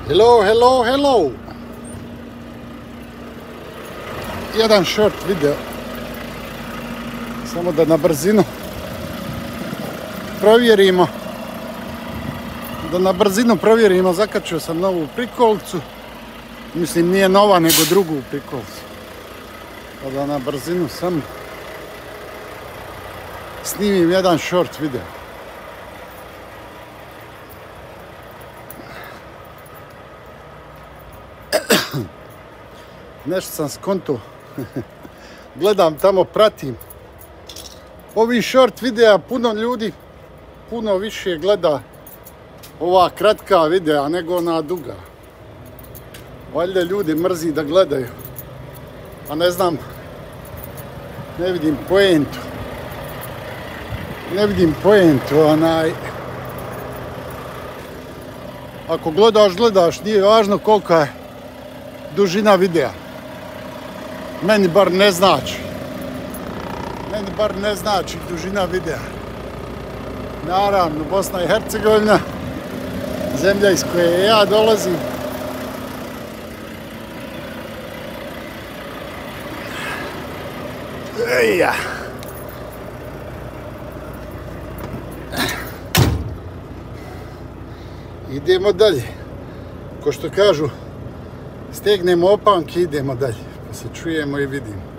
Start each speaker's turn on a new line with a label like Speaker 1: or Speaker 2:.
Speaker 1: Hello, hello, hello. Jedan short video. Samo da na brzinu provjerimo. Zakačio sam novu prikolicu. Mislim, nije nova, nego drugu prikolicu. Pa da na brzinu sam snimim jedan short video. Nešto sam skonto. Gledam tamo, pratim. Ovi short videa puno ljudi, puno više gleda ova kratka videa nego ona duga. Valjda ljudi mrzi da gledaju. A ne znam, ne vidim poentu. Ako gledaš, nije važno kolika je dužina videa. Meni bar ne znači dužina videa. Naravno, Bosna i Hercegovina, zemlja iz koje ja dolazim. Idemo dalje. Ko što kažu, stegnemo opanke i idemo dalje. Pa se čujemo i vidimo.